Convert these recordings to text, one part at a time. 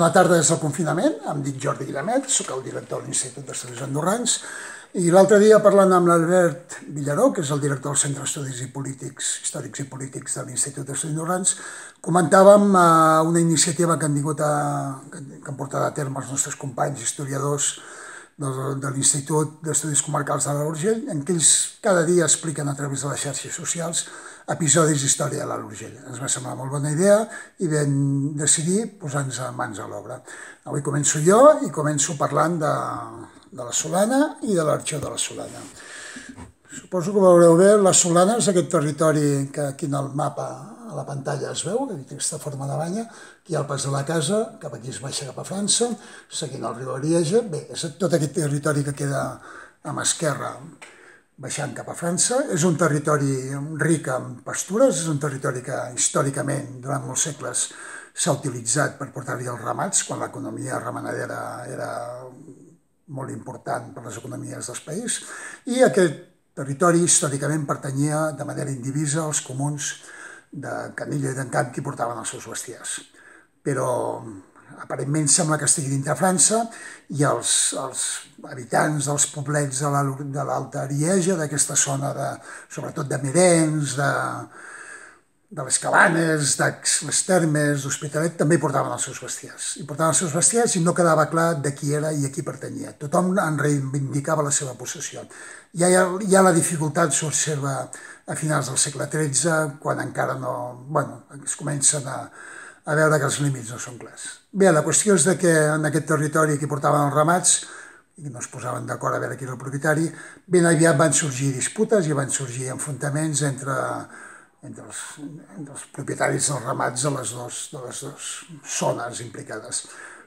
Bona tarda des del confinament. Em dic Jordi Guillamet, soc el director de l'Institut d'Estudis Andorrans. I l'altre dia, parlant amb l'Albert Villaró, que és el director del Centre d'Estudis Històrics i Polítics de l'Institut d'Estudis Andorrans, comentàvem una iniciativa que han portat a terme els nostres companys historiadors de l'Institut d'Estudis Comarcals de l'Alt Urgell, en què ells cada dia expliquen a través de les xarxes socials episodis d'història de l'Alt Urgell. Ens va semblar molt bona idea i vam decidir posar-nos mans a l'obra. Avui començo jo i començo parlant de la Solana i de l'Arxiu de la Solana. Suposo que veureu bé, la Solana és aquest territori que aquí en el mapa a la pantalla es veu, que té aquesta forma de banya, aquí hi ha el pas de la casa, cap aquí es baixa cap a França, seguint el riu Arieja. Bé, és tot aquest territori que queda a mà esquerra baixant cap a França. És un territori ric en pastures, és un territori que històricament, durant molts segles, s'ha utilitzat per portar-hi els ramats, quan l'economia ramadera era molt important per les economies dels països, i aquest territori històricament pertanyia de manera indivisa als comuns de Canillo i d'Encamp, qui portaven els seus bestiars. Però aparentment sembla que estigui dintre França, i els habitants dels poblets de l'Alta Arieja, d'aquesta zona sobretot de Merens, de les Cabanes, de les Termes, d'Hospitalet, també portaven els seus bestiars. I portaven els seus bestiars i no quedava clar de qui era i a qui pertanyia. Tothom en reivindicava la seva possessió. Ja la dificultat s'observa a finals del segle XIII, quan encara no... Bueno, es comencen a veure que els límits no són clars. Bé, la qüestió és que en aquest territori que portaven els ramats, i no es posaven d'acord a veure qui era el propietari, ben aviat van sorgir disputes i van sorgir enfrontaments entre els propietaris dels ramats de les dues zones implicades.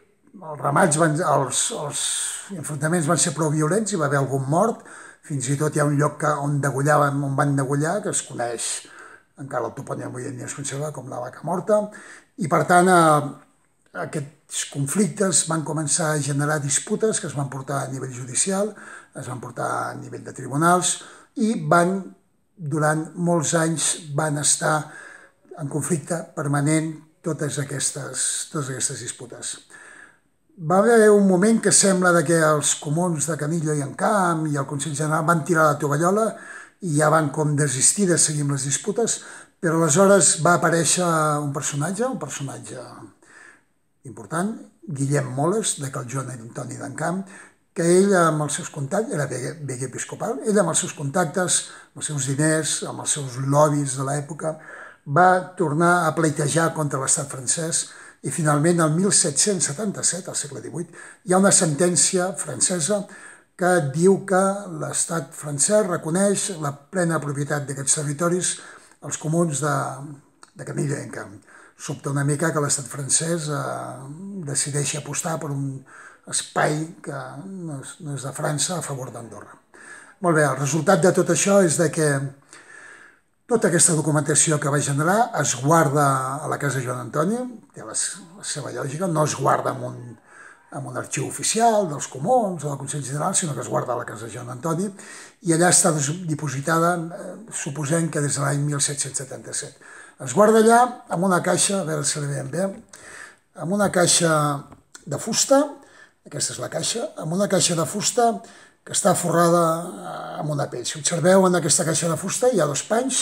Els enfrontaments van ser prou violents, hi va haver algun mort, fins i tot hi ha un lloc on van degollar, que es coneix, encara el topònim avui en dia es conserva com la Vaca Morta, i per tant aquests conflictes van començar a generar disputes que es van portar a nivell judicial, es van portar a nivell de tribunals, i durant molts anys van estar en conflicte permanent totes aquestes disputes. Va haver un moment que sembla que els comuns de Canillo i Encamp i el Consell General van tirar la tovallola i ja van com desistir de seguir amb les disputes, però aleshores va aparèixer un personatge important, Guillem Moles, de Cal Joan Antoni d'Encamp, que ell amb els seus contactes, era veguer episcopal, ell amb els seus contactes, amb els seus diners, amb els seus lobbies de l'època, va tornar a pleitejar contra l'estat francès i finalment el 1777, al segle XVIII, hi ha una sentència francesa que diu que l'estat francès reconeix la plena propietat d'aquests territoris als comuns de Canillo i Encamp. Sobta una mica que l'estat francès decideixi apostar per un espai que no és de França a favor d'Andorra. Molt bé, el resultat de tot això és que tota aquesta documentació que va generar es guarda a la Casa Joan Antoni, té la seva lògica, no es guarda en un arxiu oficial dels comuns o del Consell General, sinó que es guarda a la Casa Joan Antoni, i allà està dipositada, suposem que des de l'any 1777. Es guarda allà amb una caixa, a veure si la veiem bé, amb una caixa de fusta, aquesta és la caixa, amb una caixa de fusta que està forrada amb una pell. Si observeu, en aquesta caixa de fusta hi ha dos panys,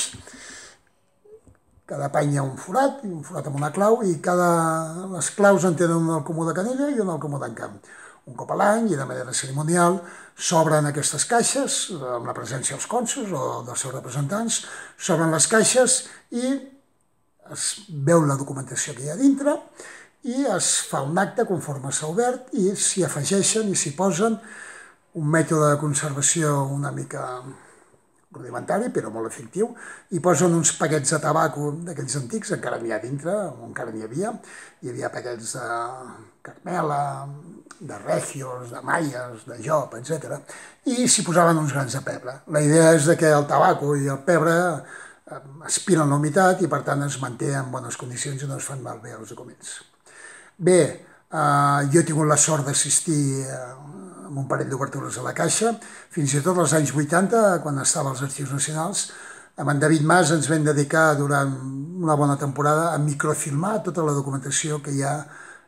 cada pany hi ha un forat amb una clau, i les claus en tenen un al comú de Canillo i un al comú d'Encamp. Un cop a l'any i de manera cerimonial s'obren aquestes caixes, amb la presència dels cònsols o dels seus representants, s'obren les caixes i es veu la documentació que hi ha dintre i es fa un acte conforme s'ha obert i s'hi afegeixen i s'hi posen un mètode de conservació una mica rudimentari, però molt efectiu, i posen uns paquets de tabaco d'aquells antics, encara n'hi ha dintre, encara n'hi havia paquets de Carmela, de Regios, de Maies, de Job, etc. I s'hi posaven uns grans de pebre. La idea és que el tabaco i el pebre aspiren la humitat i per tant es manté en bones condicions i no es fan malbé els documents. Bé, jo he tingut la sort d'assistir amb un parell d'obertures a la caixa, fins i tot als anys 80, quan estava als Arxius Nacionals, amb en David Mas ens vam dedicar durant una bona temporada a microfilmar tota la documentació que hi ha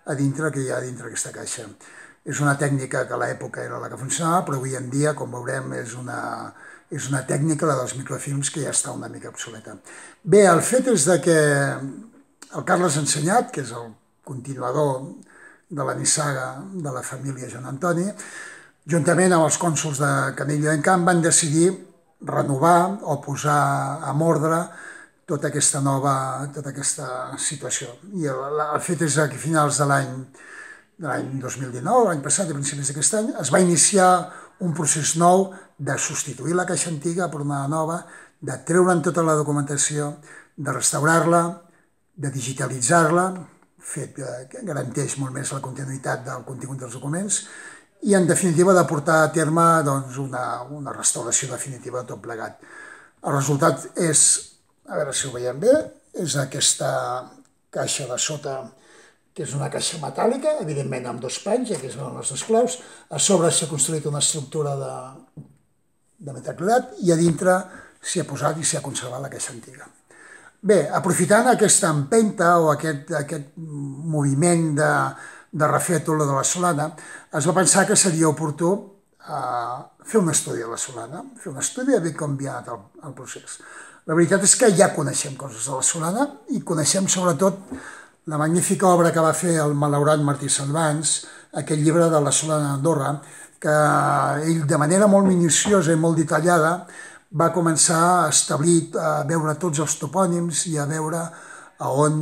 a dintre que hi ha dintre aquesta caixa. És una tècnica que a l'època era la que funcionava, però avui en dia, com veurem, és una tècnica, la dels microfilms, que ja està una mica obsoleta. Bé, el fet és que el Carles Ensenyat, que és el continuador de la nissaga de la família Joan Antoni, juntament amb els cònsols de Canillo i Encamp, van decidir renovar o posar en ordre tota aquesta situació. I el fet és que a finals de l'any 2019, l'any passat, a principis d'aquest any, es va iniciar un procés nou de substituir la caixa antiga per una nova, de treure'n tota la documentació, de restaurar-la, de digitalitzar-la, fet que garanteix molt més la continuïtat del contingut dels documents, i en definitiva de portar a terme una restauració definitiva de tot plegat. El resultat és, a veure si ho veiem bé, és aquesta caixa de sota, que és una caixa metàl·lica, evidentment amb dos panys, aquí es veuen les dues claus. A sobre s'ha construït una estructura de metacrilat i a dintre s'hi ha posat i s'hi ha conservat la caixa antiga. Bé, aprofitant aquesta empenta o aquest moviment de refer tot lo de la Solana, es va pensar que seria oportú fer un estudi de la Solana, fer un estudi de com havia anat el procés. La veritat és que ja coneixem coses de la Solana i coneixem sobretot la magnífica obra que va fer el malaurat Martí Salvans, aquest llibre de la Solana d'Andorra, que ell de manera molt minuciosa i molt detallada va començar a establir, a veure tots els topònims i a veure on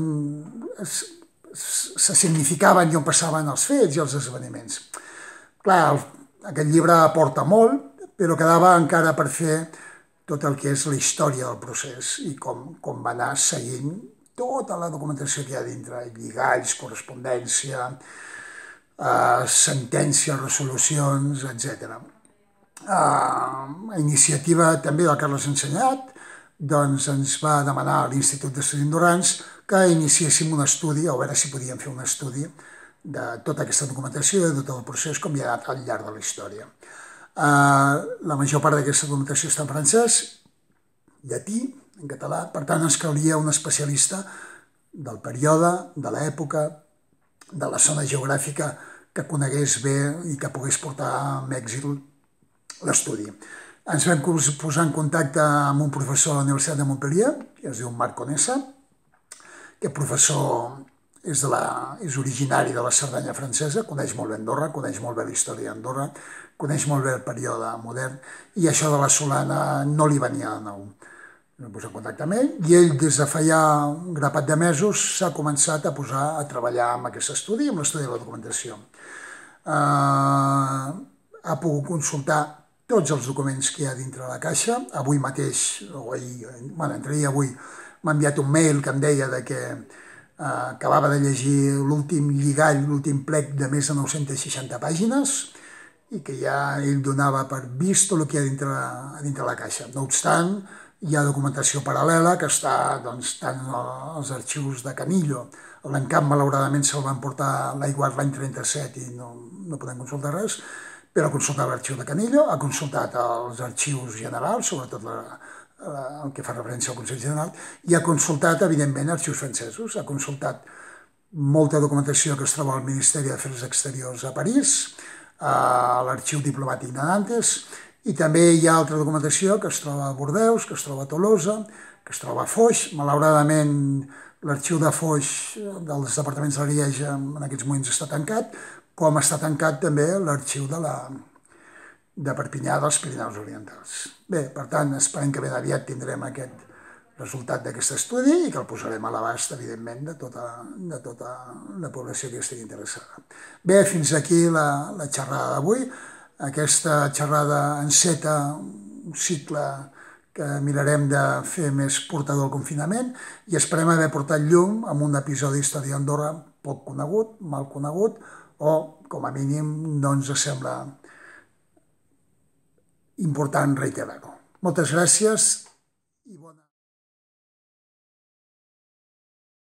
se significaven i on passaven els fets i els esdeveniments. Clar, aquest llibre aporta molt, però quedava encara per fer tot el que és la història del procés i com va anar seguint tota la documentació que hi ha dintre, lligalls, correspondència, sentències, resolucions, etc. A iniciativa també del Carles Ensenyat, doncs ens va demanar a l'Institut d'Estudis Andorrans que iniciéssim un estudi, a veure si podíem fer un estudi de tota aquesta documentació i de tot el procés com hi ha anat al llarg de la història. La major part d'aquesta documentació està en francès, llatí, en català, per tant ens calia un especialista del període, de l'època, de la zona geogràfica que conegués bé i que pogués portar amb èxit l'estudi. Ens vam posar en contacte amb un professor a la Universitat de Montpellier, que es diu Marc Conesa. Aquest professor és originari de la Cerdanya francesa, coneix molt bé Andorra, coneix molt bé la història d'Andorra, coneix molt bé el període modern, i això de la Solana no li venia de nou. Vam posar en contacte amb ell i ell des de fa ja un grapat de mesos s'ha començat a posar a treballar amb aquest estudi, amb l'estudi de la documentació. Ha pogut consultar tots els documents que hi ha dintre la caixa. Avui mateix, entre ahir i avui, m'ha enviat un mail que em deia que acabava de llegir l'últim lligall, l'últim plec de més de 960 pàgines i que ja ell donava per vist tot el que hi ha dintre la caixa. No obstant, hi ha documentació paral·lela que està tant als arxius de Canillo. L'Encamp, malauradament, se'l van portar l'aiguat l'any 37 i no podem consultar res, però ha consultat l'arxiu de Canillo, ha consultat els arxius generals, sobretot el que fa referència al Consell General, i ha consultat, evidentment, arxius francesos. Ha consultat molta documentació que es troba al Ministeri d'Afers Exteriors a París, a l'arxiu diplomàtic de Nantes, i també hi ha altra documentació que es troba a Bordeus, que es troba a Tolosa, que es troba a Foix. Malauradament, l'arxiu de Foix dels departaments de l'Arieja en aquests moments està tancat, com està tancat també l'arxiu de Perpinyà dels Pirineus Orientals. Bé, per tant, esperem que ben aviat tindrem aquest resultat d'aquest estudi i que el posarem a l'abast, evidentment, de tota la població que estigui interessada. Bé, fins aquí la xerrada d'avui. Aquesta xerrada enceta un cicle que mirarem de fer més portador al confinament i esperem haver portat llum amb un episodi d'Història d'Andorra poc conegut, mal conegut, o, com a mínim, no ens sembla important reiterar-ho. Moltes gràcies.